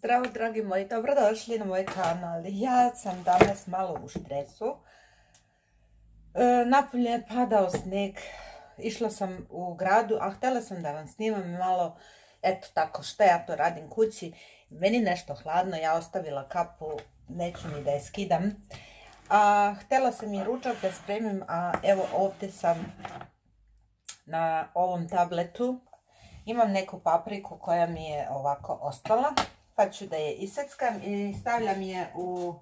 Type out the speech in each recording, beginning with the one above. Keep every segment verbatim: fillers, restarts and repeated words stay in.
Zdravo dragi moji, dobrodošli na moj kanal. Ja sam danas malo u stresu. E, napolje je padao sneg, išla sam u gradu, a htjela sam da vam snimam malo, eto tako, što ja to radim kući. Meni nešto hladno, ja ostavila kapu, neću ni da je skidam. A htjela sam i ručak da spremim, a evo ovdje sam na ovom tabletu. Imam neku papriku koja mi je ovako ostala, pa ću da je iseckam i stavljam je u,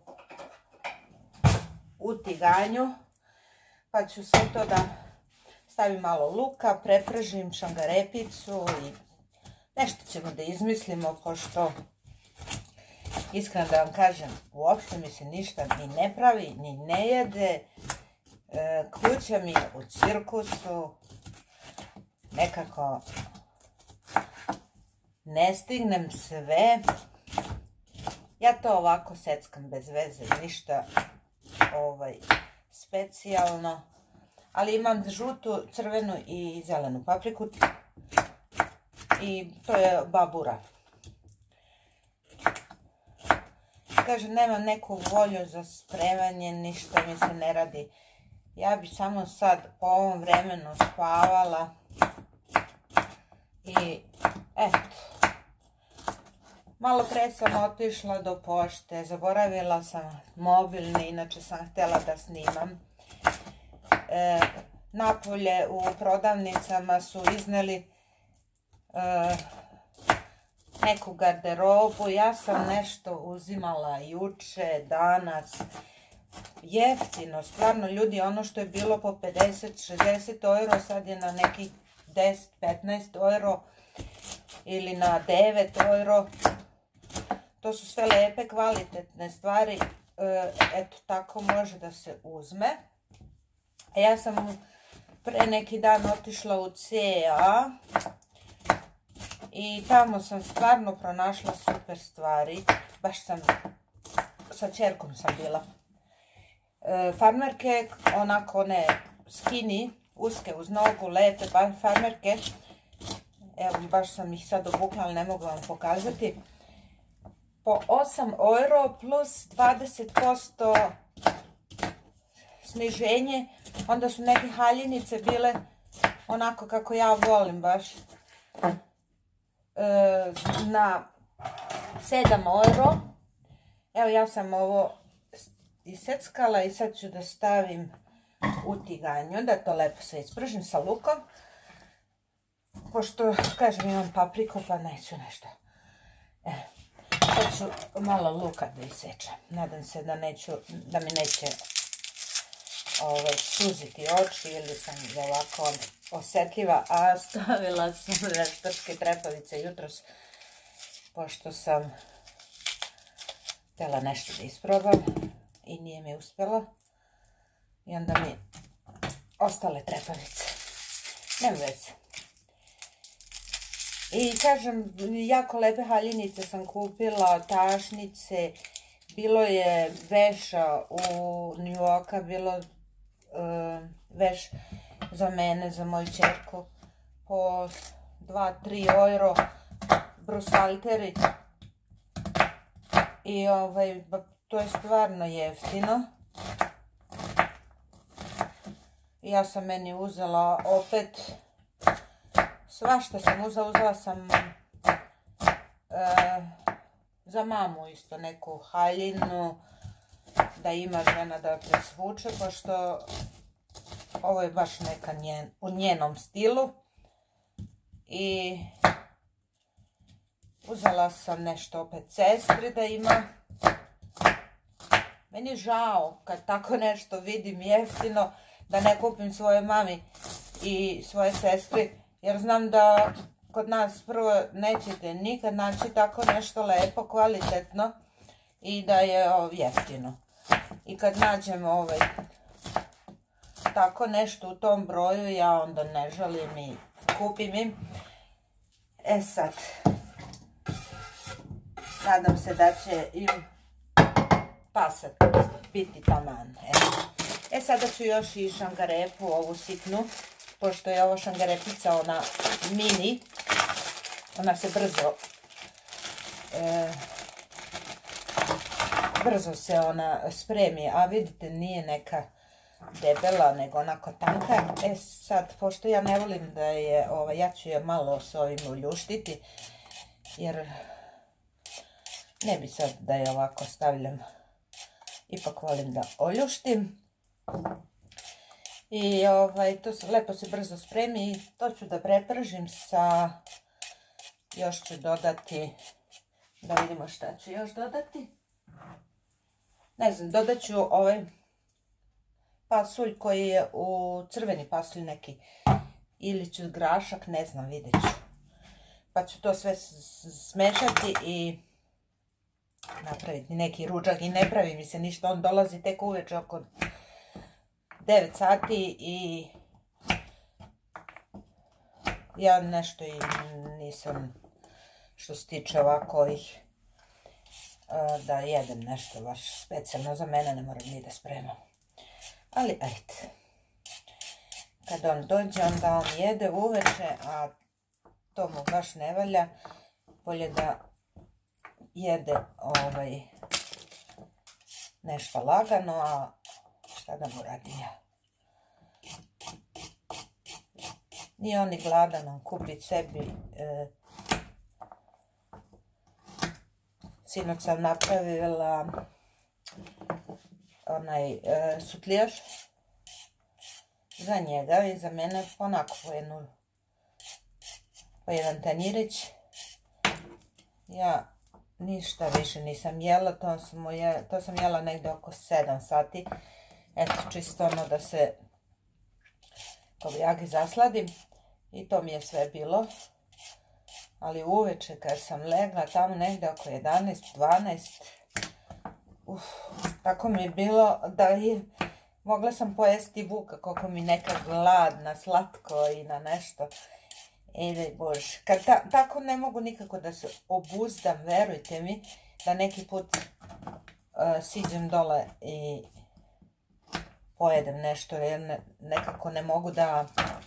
u tiganju, pa ću sve to da stavim malo luka, prepržim šangarepicu i nešto ćemo da izmislimo, pošto iskreno da vam kažem, uopšte mi se ništa ni ne pravi, ni ne jede, e, kuća mi je u cirkusu, nekako ne stignem sve. Ja to ovako seckam bez veze, ništa ovaj, specijalno. Ali imam žutu, crvenu i zelenu papriku. I to je babura. Kaže, nemam neku volju za spremanje, ništa mi se ne radi. Ja bi samo sad po ovom vremenu spavala. I eto. Malo pre sam otišla do pošte, zaboravila sam mobilni, inače sam htjela da snimam. E, napolje u prodavnicama su izneli e, neku garderobu, ja sam nešto uzimala juče, danas, jeftino, stvarno ljudi, ono što je bilo po pedeset šezdeset euro, sad je na nekih deset petnaest euro ili na devet euro. To su sve lepe, kvalitetne stvari, eto tako može da se uzme. Ja sam pre neki dan otišla u C A i tamo sam stvarno pronašla super stvari, baš sam, sa ćerkom sam bila. Farmerke, onako one skinny, uske uz nogu, lepe farmerke, evo baš sam ih sad obukla, ali ne mogu vam pokazati. Po osam euro plus dvadeset posto sniženje, onda su neke haljinice bile onako kako ja volim baš, e, na sedam euro. Evo ja sam ovo iseckala i sad ću da stavim u tiganju, da to lepo se ispržim sa lukom, pošto, kažem, imam papriku pa neću nešto. E. Sad ću malo luka da isečem. Nadam se da, neću, da mi neće ovaj, suziti oči ili sam ovako osjetljiva. A stavila sam veštačke trepavice jutros, pošto sam htjela nešto da isprobam i nije mi uspjelo. I onda mi ostale trepavice. Nema veze. I kažem, jako lepe haljinice sam kupila, tašnice, bilo je veša u New Yorka, bilo uh, veš za mene, za moju ćerku, po dva do tri euro, brushalteri. I ovaj, to je stvarno jeftino. Ja sam meni uzela opet, svašta sam uzela, uzela sam e, za mamu isto neku haljinu, da ima žena da presvuče, pošto ovo je baš neka njen, u njenom stilu. I uzela sam nešto opet sestri da ima. Meni je žao kad tako nešto vidim jeftino, da ne kupim svoje mami i svoje sestri, jer znam da kod nas prvo nećete nikad naći tako nešto lepo, kvalitetno i da je jeftino. I kad nađem ovaj, tako nešto u tom broju, ja onda ne želim i kupim im. E sad, nadam se da će im pasat biti taman. E, e sada ću još i šangarepu, ovu sitnu. Pošto je ovo šangarepica, ona mini, ona se brzo e, brzo se ona spremi, a vidite nije neka debela, nego onako tanka. E sad, pošto ja ne volim da je, ovaj, ja ću je malo s ovim uljuštiti, jer ne bi sad da je ovako stavljam. Ipak volim da oljuštim. I ovaj, to se lepo se brzo spremi i to ću da prepržim sa, još ću dodati, da vidimo šta ću još dodati. Ne znam, dodat ću ovaj pasulj koji je u crveni pasulj neki, ili ću grašak, ne znam, vidjet ću. Pa ću to sve smešati i napraviti neki ručak i ne pravi mi se ništa, on dolazi tek uveče oko devet sati i ja nešto i nisam, što se tiče ovako ovih, da jedem nešto baš specijalno za mene, ne moram ni da spremam. Ali ajde, kad on dođe, onda on jede uveče, a to mu baš ne valja, bolje da jede ovaj nešto lagano, a šta da mu radim ja. Nije on ni gladan, on kupi sebi. E, sinoć sam napravila onaj e, sutlijaš za njega i za mene onako po jednu, po jedan tanjirić. Ja ništa više nisam jela, to sam, je, to sam jela negdje oko sedam sati. Eto, čisto ono da se kobajagi zasladim i to mi je sve bilo. Ali uveče kad sam legla tamo negdje oko jedanaest dvanaest, uf, tako mi je bilo da je, mogla sam pojesti buka koliko mi neka glad na slatko i na nešto. Ej bože, kad ta, tako ne mogu nikako da se obuzdam, verujte mi, da neki put uh, siđem dole i pojedem nešto, jer ne, nekako ne mogu da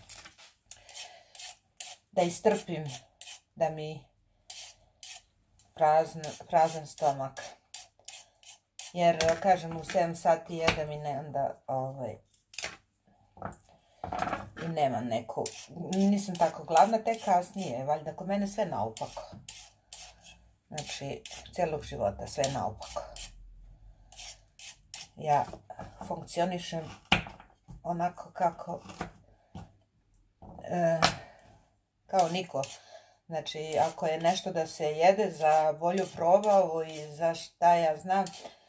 da istrpim, da mi prazn, prazan stomak. Jer, kažem, u sedam sati jedem i ne, onda ovaj, i nemam neku, nisam tako gladna, tek kasnije, valjda kod mene sve naopako. Znači, cijelog života sve naopako. Ja funkcionišem onako kako, e, kao niko. Znači, ako je nešto da se jede za bolju probavu i za šta ja znam,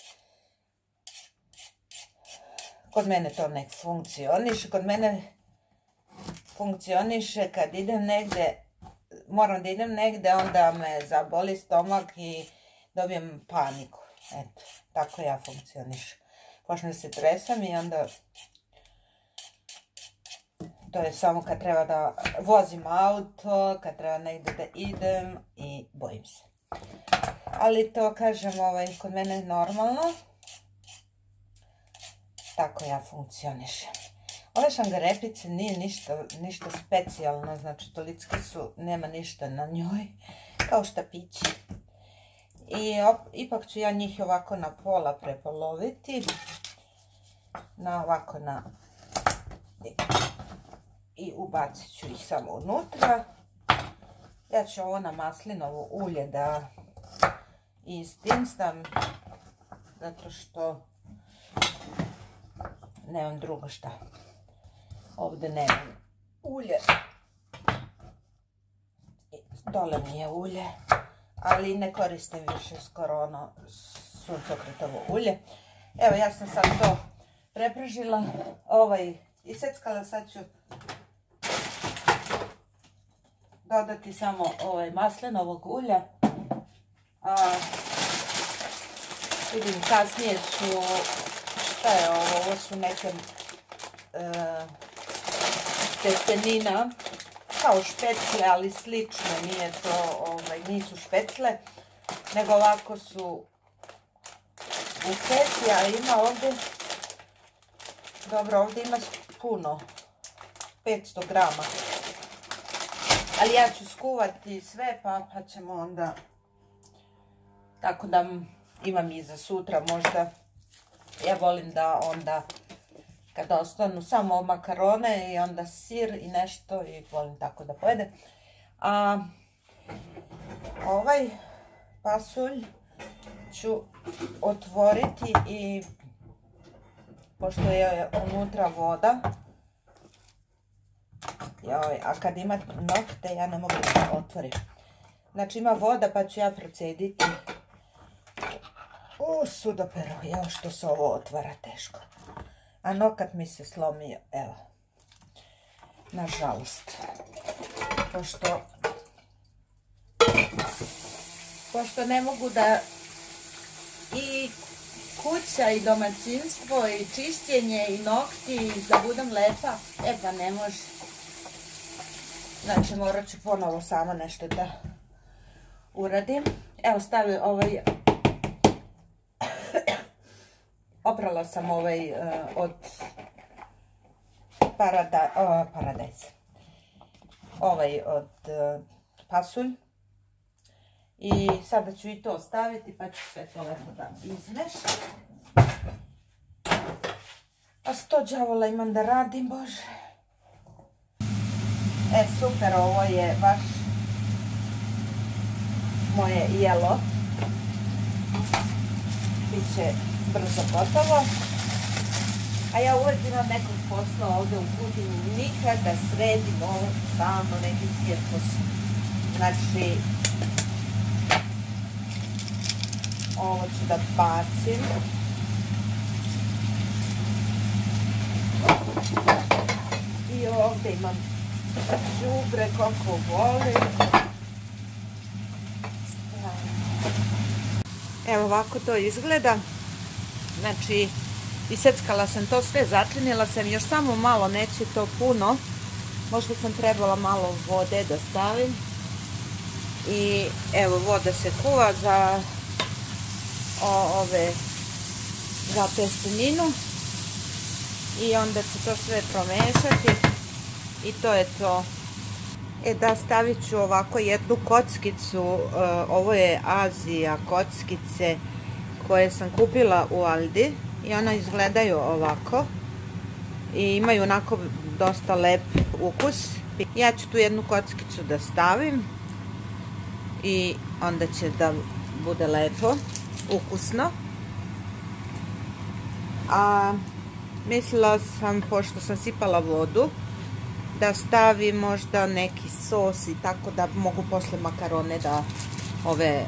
kod mene to ne funkcioniše. Kod mene funkcioniše kad idem negde, moram da idem negde, onda me zaboli stomak i dobijem paniku. Eto, tako ja funkcionišem. Počnem se tresam i onda to je samo kad treba da vozim auto, kad treba negde da idem i bojim se. Ali to, kažem, ovaj, kod mene je normalno. Tako ja funkcionišem. Ove šangarepice nije ništa, ništa specijalno, znači tolicke su, nema ništa na njoj, kao štapići. I op, ipak ću ja njih ovako na pola prepoloviti, na ovako na, i, i ubacit ću ih samo unutra. Ja ću ovo na maslinovo ulje da istinstam, zato što nemam drugo šta. Ovdje nemam ulje. Dole mi je ulje, ali ne koristim više skoro ono suncokretovo ulje. Evo, ja sam sad to prepržila, ovaj iseckala, sad ću dodati samo ovaj maslinovog ulja. A, vidim, kasnije ću, šta je ovo, ovo su neke e, testenina, kao špecle, ali slično, nije to, ovaj, nisu špecle, nego ovako su u kesi, a ima ovdje, dobro, ovdje ima puno, petsto grama, ali ja ću skuvati sve, pa, pa ćemo onda, tako da imam i za sutra možda. Ja volim da onda kada ostanu samo makarone i onda sir i nešto i volim tako da pojedem. A ovaj pasulj ću otvoriti i pošto je unutra voda, joj, a kad ima nokte ja ne mogu da otvorim. Znači ima voda pa ću ja procediti u sudoperu, evo što se ovo otvara teško. A nokat mi se slomio, evo. Nažalost. Pošto, pošto ne mogu da i kuća i domaćinstvo i čišćenje i nokti da budem lepa, e pa ne može. Znači morat ću ponovo sama nešto da uradim. Evo stavim ovaj, oprala sam ovaj uh, od parada, uh, paradajza. Ovaj od uh, pasulj. I sada ću i to staviti pa ću sve to lepo da izmešam. A sto đavola imam da radim, bože. E, super, ovo je baš moje jelo. Biće brzo gotovo. A ja uvijek imam nekog posla ovdje u kuhinji. Nikad da sredim ovo stalno neki cirkus. Znači, ovo ću da bacim. I ovdje imam đubre koliko volim. Evo ovako to izgleda. Znači, iseckala sam to sve, začinila sam još samo malo, neće to puno. Možda sam trebala malo vode da stavim. I evo voda se kuva za o, ove za testeninu. I onda ću to sve promešati. I to je to. E da, stavit ću ovako jednu kockicu, ovo je Azija kockice koje sam kupila u Aldi i ona izgledaju ovako i imaju onako dosta lep ukus. Ja ću tu jednu kockicu da stavim i onda će da bude lepo, ukusno. A mislila sam, pošto sam sipala vodu, da stavim možda neki sos i tako da mogu posle makarone da ove e,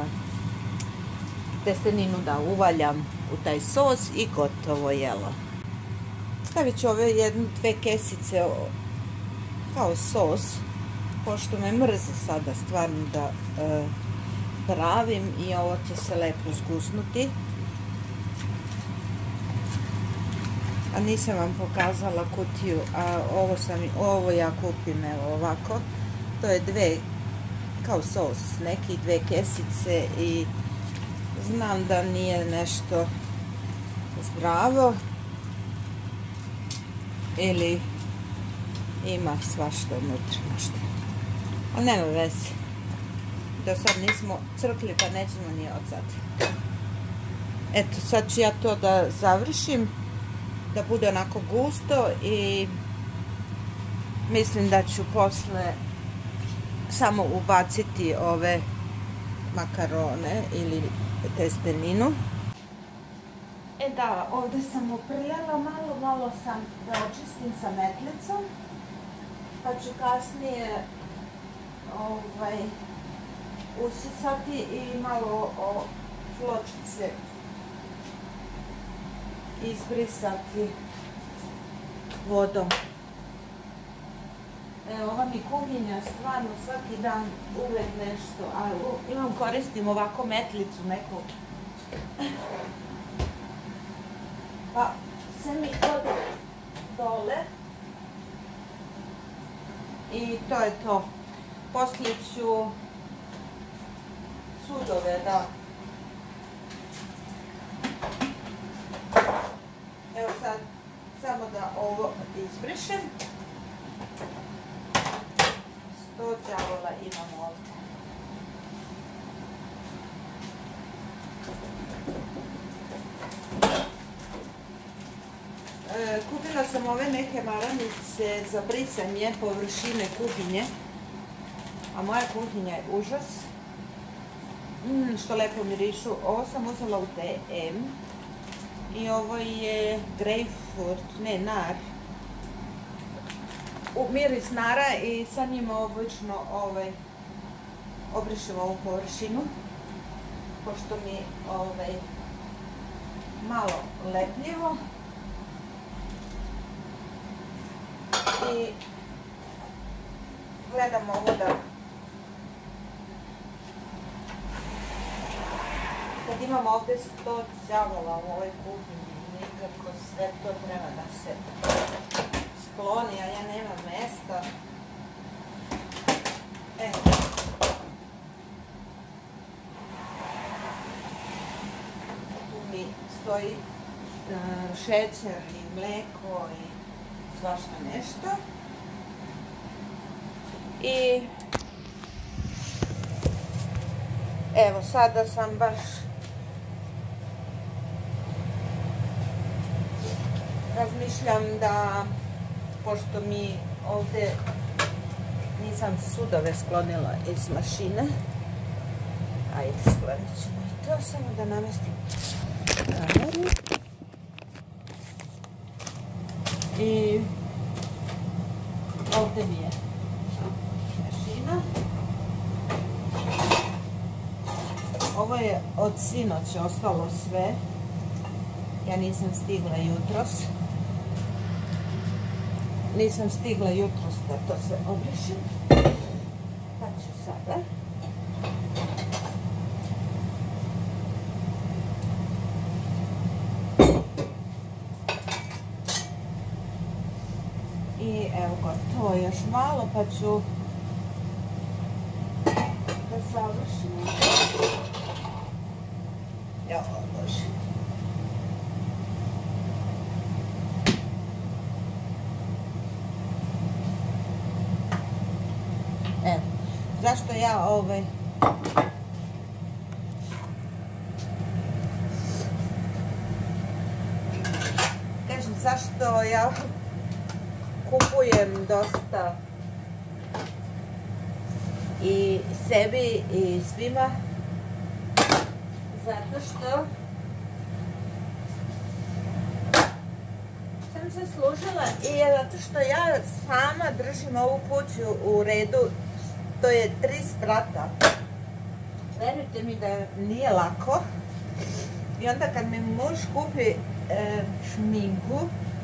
testeninu da uvaljam u taj sos i gotovo jelo. Stavit ću ove jednu, dve kesice kao sos, pošto me mrze sada stvarno da e, pravim i ovo će se lepo zgusnuti. A nisam vam pokazala kutiju, a ovo, sam, ovo ja kupim evo ovako. To je dve, kao sos, neki dve kesice i znam da nije nešto zdravo ili ima svašta unutra nešto. Ali nema veze. Do sad nismo crkli pa nećemo ni od sad. Eto, sad ću ja to da završim, da bude onako gusto i mislim da ću posle samo ubaciti ove makarone ili testeninu. E da, ovdje sam uprljala malo, malo sam da očistim sa metlicom, pa ću kasnije ovaj, usisati i malo o pločice izbrisati vodom. E, ova mi kuhinja stvarno svaki dan uvek nešto, a imam koristim ovako metlicu neku. Pa se mi ode dole i to je to. Poslije ću sudove da evo sad samo da ovo izbrišem. Sto đavola imam ovdje. neke maramice za brisanje površine kuhinje. A moja kuhinja je užas. Mm, što lepo mirišu. Ovo sam uzela u D M. I ovo je grapefruit, ne nar. U miris nara i sa njima obično ovaj, obrišem ovu površinu. Pošto mi ovaj, malo lepljivo. I gledam ovo da kad imam ovdje sto đavola u ovoj kuhinji, nikako sve to treba da se skloni, a ja nemam mesta. Evo. Tu mi stoji uh, šećer i mleko i svašta nešto. I evo sada sam baš razmišljam da, pošto mi ovdje nisam sudove sklonila iz mašine, ajde sklonit ćemo i to, samo da namestim kameru. I ovdje mi je mašina. Ovo je od sinoć ostalo sve. Ja nisam stigla jutros. Nisam stigla jutros da to sve obrišem. Pa ću sada. I evo gotovo, još malo pa ću da završim. Jo, Bože. Evo, zašto ja ovaj kažem, zašto ja kupujem dosta i sebi i svima, zato što sam se služila i zato što ja sama držim ovu kuću u redu. To je tri sprata. Verujte mi da nije lako. I onda kad mi muž kupi e, šminku,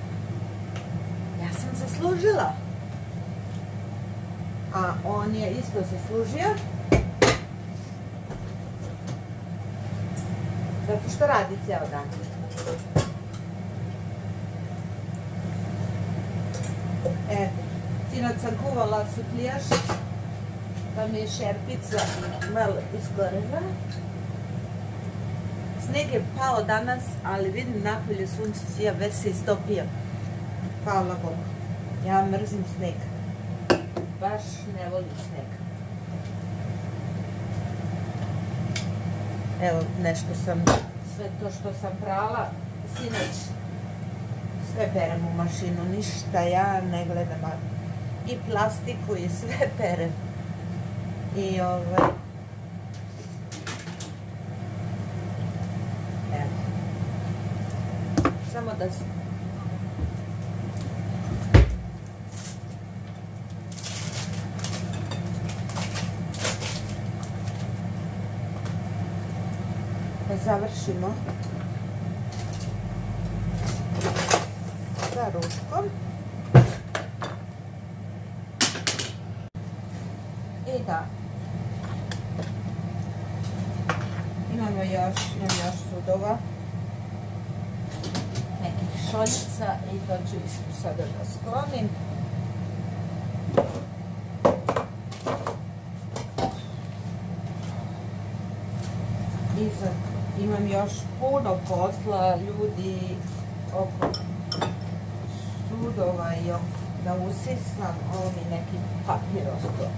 ja sam se služila. A on je isto se služio. Zato što radi cijel dan. E, sinoć sam kuvala suplijaš, pa mi je šerpica malo iskorena. Sneg je pao danas, ali vidim napolje sunce sija, već se istopio. Hvala Bogu. Ja mrzim sneg. Baš ne volim sneg. Evo nešto sam, sve to što sam prala, sinoć sve perem u mašinu, ništa ja ne gledam. I plastiku i sve perem. I ovaj... Evo. Samo da... Da završimo sa ručkom. I da imamo još, imam još sudova, nekih šoljica i to ću isto sada da sklonim. I sad imam još puno posla, ljudi oko sudova i da usisam, ovo mi neki papir ostao.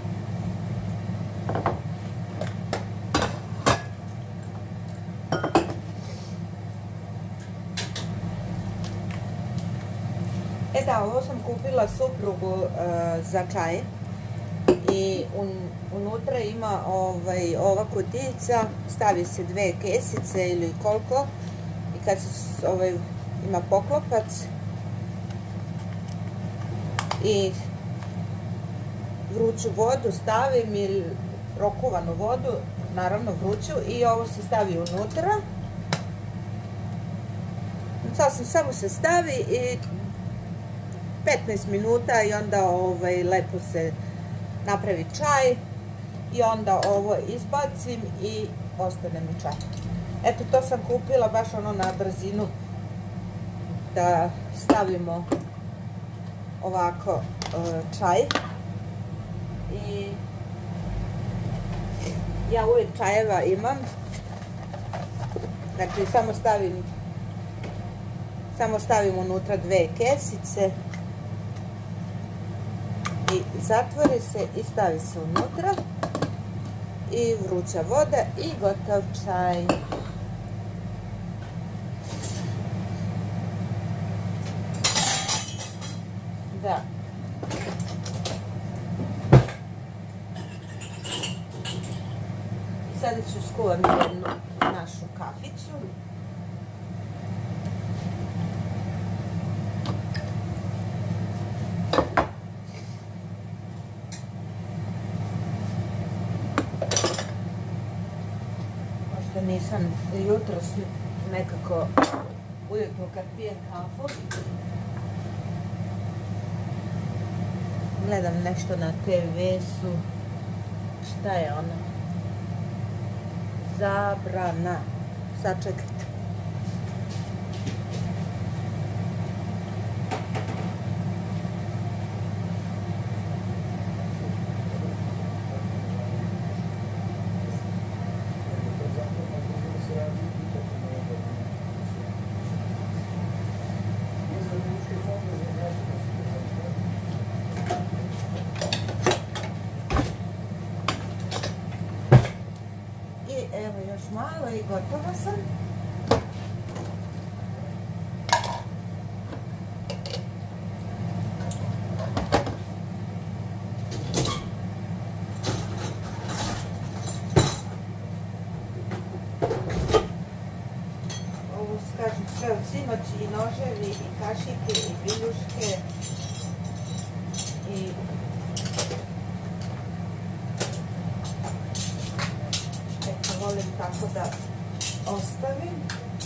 E E da, ovo sam kupila suprugu uh, za čaj i un, unutra ima ovaj, ova kutijica, stavi se dve kesice ili koliko i kad se ovaj, ima poklopac i vruću vodu stavim ili prokuvanu vodu, naravno vruću, i ovo se stavi unutra. Sasvim samo se stavi i petnaest minuta i onda ovaj, lepo se napravi čaj i onda ovo izbacim i ostane mi čaj. Eto, to sam kupila baš ono na brzinu da stavimo ovako čaj. I ja uvijek čajeva imam, znači samo stavim samo stavim unutra dve kesice i zatvori se i stavi se unutra i vruća voda i gotov čaj. Da. Sada ću skuvam jednu našu kaficu. Možda nisam jutros nekako ujutro kad pijem kafu. Gledam nešto na te vesu. Šta je ono? Zabrana. Sačekajte. Evo još malo i gotova sam. Ovo kažem sve od sinoć, i noževi, i kašike, i viljuške, i volim tako da ostavim.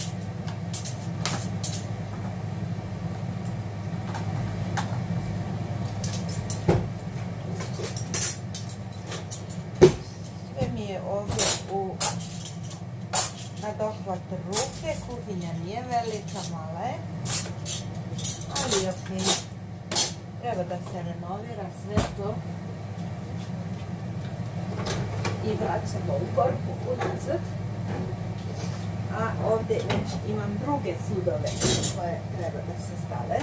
Sve mi je ovdje u nadohvat ruke, kuhinja nije velika, mala je, ali ok, treba da se renovira sve to. I vraćamo u korpu unazad. A ovdje već imam druge sudove koje treba da se stave.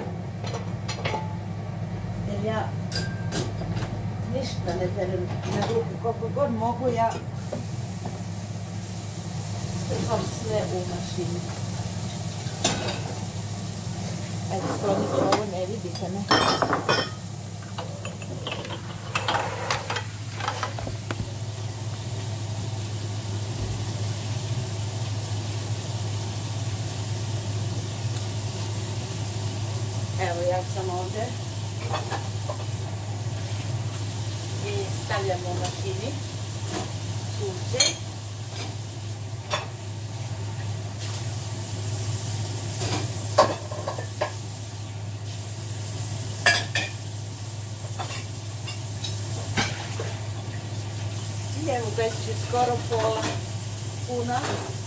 Jer ja ništa ne terem na ruke. Koliko god mogu, ja strpam sve u mašini. Ajde, sklonit ću ovo, ne vidite me. Evo, ja sam ovdje i stavljam u mašini suđe. I evo, već je skoro pola puna.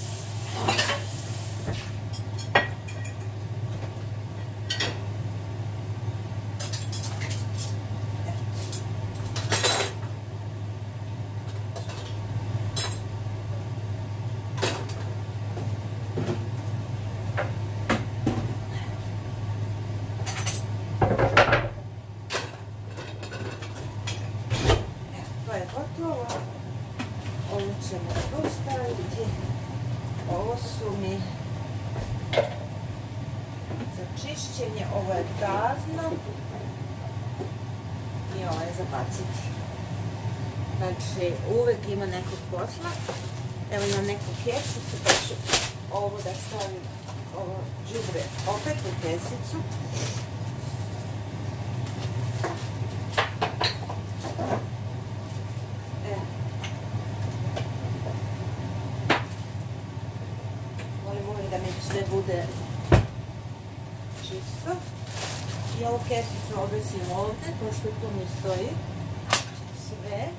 Gotovo. Ovo ćemo tu. staviti. Ovo su mi za čišćenje, ovo je prazno i ovo je za baciti. Znači, uvek ima nekog posla. Evo imam neku kesicu, pa ću ovo da stavim, ovo đubre opet u kesicu. E. Volim uvijek da mi sve bude čisto. I ovu kesicu obesim ovde, pošto tu mi stoji sve.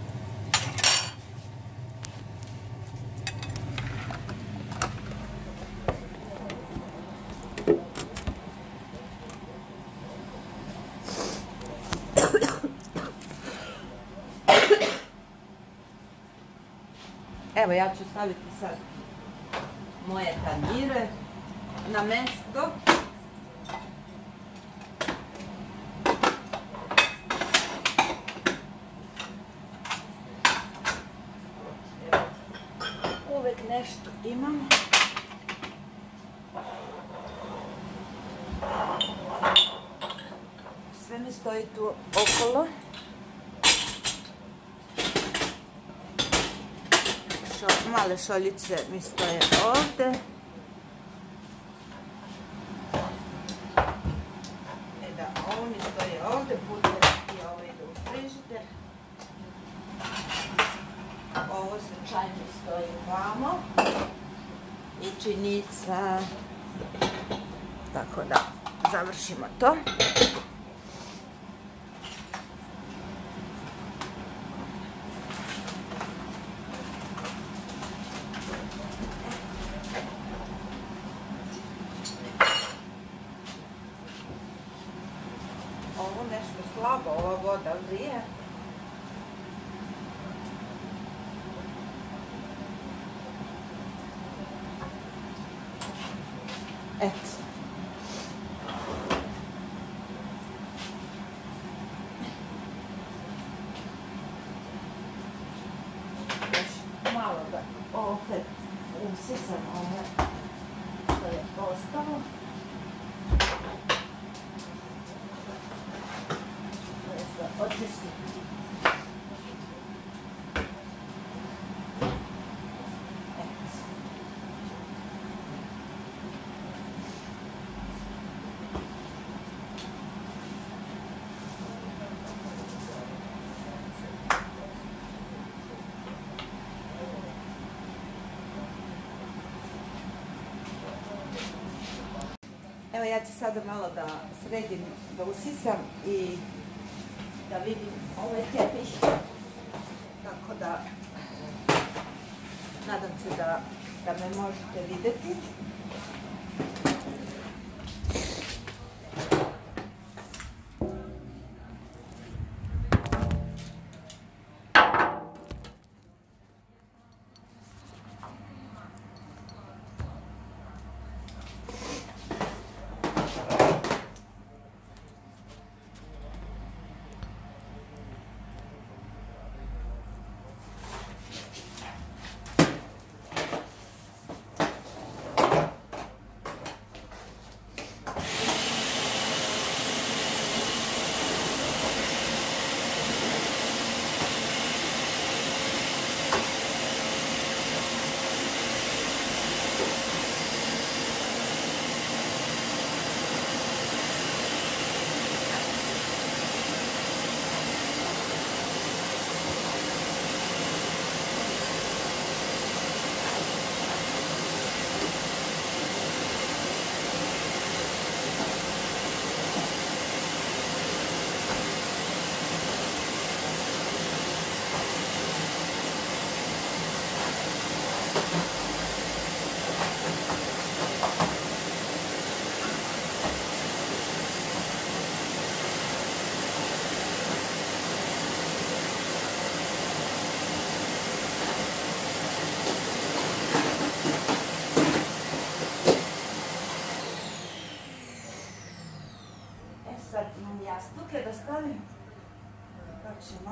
Evo, ja ću staviti sad moje tanjire na mesto. Uvek nešto imam. Sve mi stoji tu okolo. Male šoljice mi stoje ovde. E da, ovo mi stoje ovde, puder i ovo ide u frižider. Ovo sa čaj mi stoji vamo. I činica. Tako da, završimo to. Ovo nešto slabo, ova voda vrije. Eto. Još malo da opet usisam ovo što je ostalo. Očistim. Evo, ja ću sada malo da sredim, da usisam i da vidim ovaj tepih, tako da nadam se da, da me možete videti. Sad imam jastuke da stavim. Pa ćemo.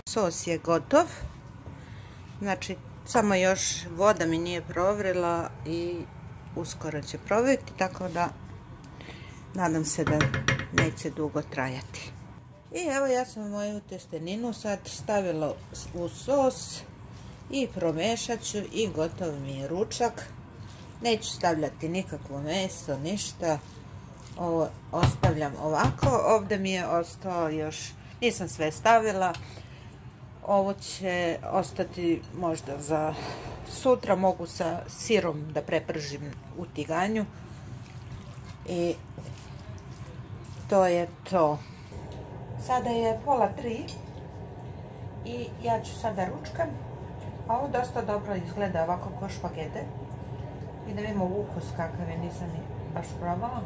Sos je gotov. Znači, samo još voda mi nije provrila i uskoro će provriti, tako da nadam se da neće dugo trajati. I evo, ja sam moju testeninu sad stavila u sos i promešat ću i gotov mi je ručak. Neću stavljati nikakvo meso, ništa. Ovo ostavljam ovako. Ovdje mi je ostao još, nisam sve stavila. Ovo će ostati možda za sutra, mogu sa sirom da prepržim u tiganju. I to je to. Sada je pola tri i ja ću sada ručkam. Ovo dosta dobro izgleda ovako ko špagete. I da vidimo ukus kakav je, nisam ni baš probala.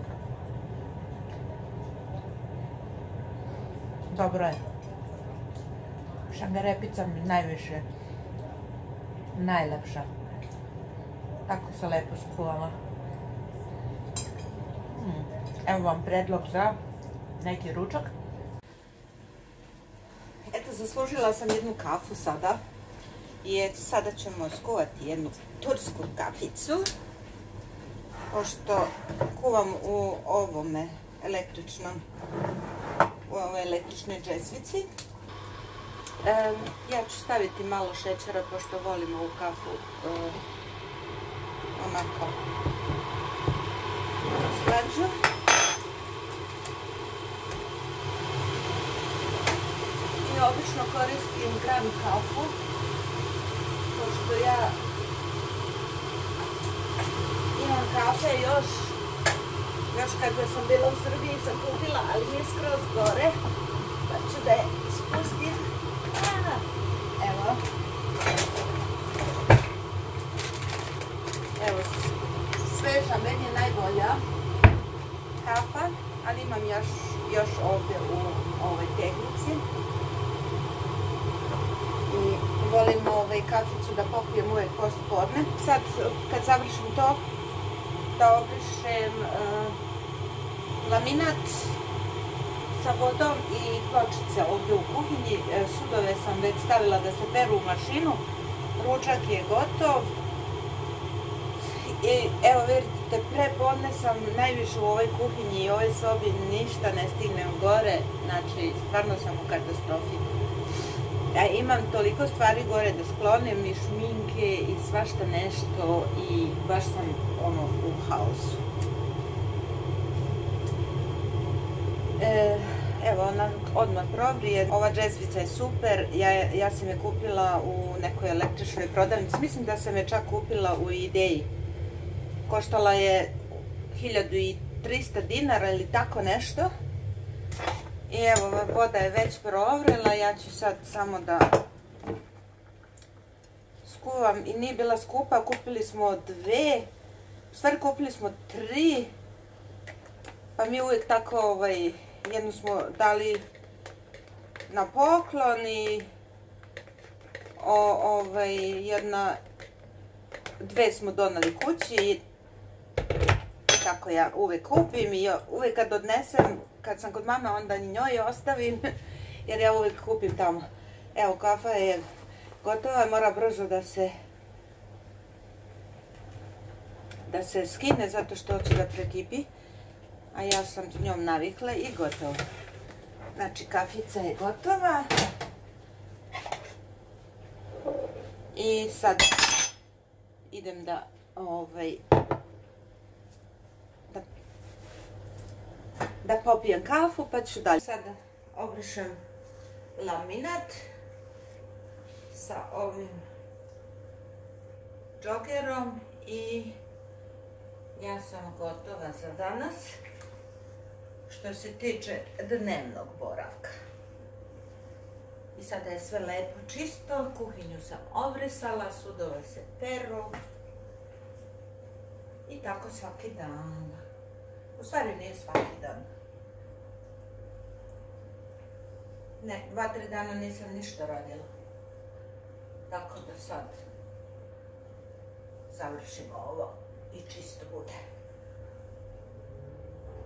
Dobro je. Šargarepica mi najviše, najlepša. Tako se lepo skuvala. Hmm. Evo vam predlog za neki ručak. Eto, zaslužila sam jednu kafu sada. I eto, sada ćemo skuvati jednu tursku kaficu. Pošto kuvam u ovome električnom, u ovoj električnoj džezvici. Um, ja ću staviti malo šećera, pošto volim ovu kafu um, onako slađu. I obično koristim gram kafu, pošto ja imam kafe još, još kada sam bila u Srbiji sam kupila, ali nije skroz gore, pa ću da je spustim. Evo. Evo, sveža, meni je najbolja kafa, ali imam još, još ovdje u ovoj tehnici. I volim ovaj kaficu da popijem uvijek post podne. Sad, kad završim to, da obrišem uh, laminat sa vodom i pločice ovdje u kuhinji. Sudove sam već stavila da se peru u mašinu. Ručak je gotov. I evo vidite, prepodne sam najviše u ovoj kuhinji i ovoj sobi, ništa ne stignem gore. Znači, stvarno sam u katastrofi. Ja imam toliko stvari gore da sklonim i šminke i svašta nešto i baš sam ono u haosu. E, evo, ona odmah provrije. Ova džezvica je super. Ja, ja sam je kupila u nekoj električnoj prodavnici. Mislim da sam je čak kupila u Ideji. Koštala je hiljadu trista dinara ili tako nešto. I evo, voda je već provrela. Ja ću sad samo da skuvam. I nije bila skupa. Kupili smo dve. U stvari kupili smo tri. Pa mi uvijek tako, ovaj, jednu smo dali na poklon i o, ovaj, jedna, dve smo donali kući i tako ja uvijek kupim i uvijek kad odnesem, kad sam kod mame, onda njoj ostavim, jer ja uvijek kupim tamo. Evo, kafa je gotova, mora brzo da se da se skine zato što hoće da prekipi. A ja sam s njom navikla i gotovo. Znači, kafica je gotova. I sad idem da ovaj da, da popijem kafu, pa ću dalje. Sad obrišem laminat sa ovim džogerom i ja sam gotova za danas. Što se tiče dnevnog boravka. I sada je sve lepo čisto, kuhinju sam obrisala, sudove se peru. I tako svaki dan. U stvari nije svaki dan. Ne, dva, tri dana nisam ništa radila. Tako da sad završimo ovo i čisto bude.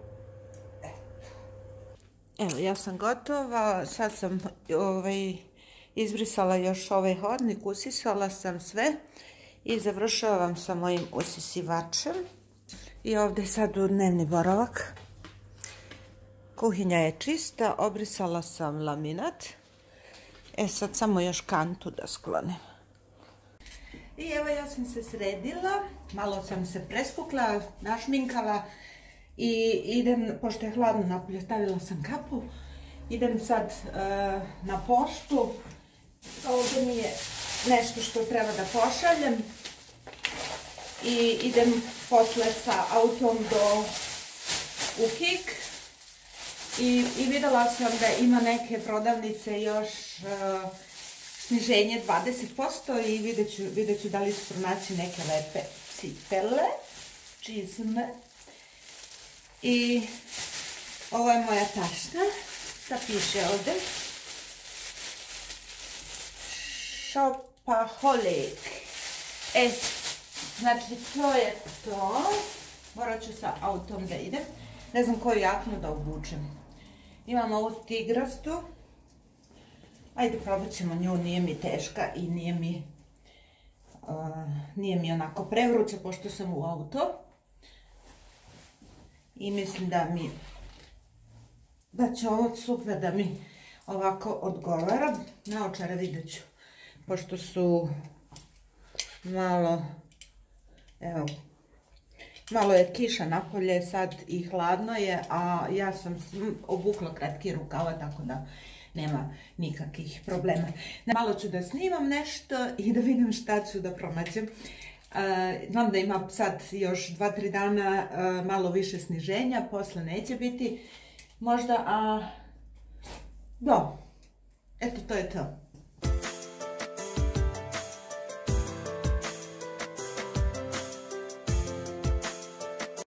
Evo, ja sam gotova, sad sam ovaj, izbrisala još ovaj hodnik, usisala sam sve i završavam sa mojim usisivačem. I ovdje sad u dnevni boravak. Kuhinja je čista, obrisala sam laminat. E sad samo još kantu da sklonim. I evo ja sam se sredila, malo sam se preskukla, našminkala i idem, pošto je hladno napolje, stavila sam kapu. Idem sad uh, na poštu. Ovdje mi je nešto što treba da pošaljem. I idem posle sa autom do u Kik. I, i videla sam da ima neke prodavnice još uh, sniženje dvadeset posto i vidjet ću, vidjet ću da li ću pronaći neke lepe cipele, čizme. I ovo je moja tašna. Šta piše ovdje? Shopaholic. E, znači to je to. Morat ću sa autom da idem. Ne znam koju jaknu da obučem. Imam ovu tigrastu. Ajde, probat ćemo nju, nije mi teška i nije mi, uh, nije mi onako prevruća pošto sam u auto. I mislim da mi, da će ovo super da mi ovako odgovara. Naočare vidjet ću, pošto su malo, evo, malo je kiša napolje sad i hladno je, a ja sam obukla kratki rukava, tako da nema nikakvih problema. Malo ću da snimam nešto i da vidim šta ću da pronađem. Znam da ima sad još dva tri dana malo više sniženja, posle neće biti možda, a do, eto to je to.